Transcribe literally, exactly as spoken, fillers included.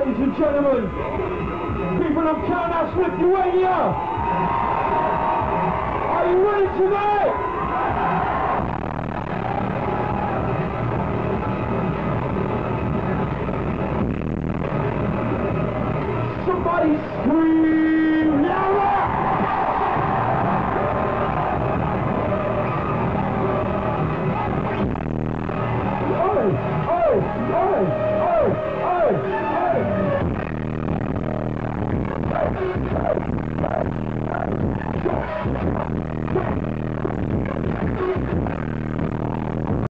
ladies and gentlemen, people of Kaunas, Lithuania, are you ready tonight? Somebody scream louder! Oi, oi, oi, oi, oi, oi!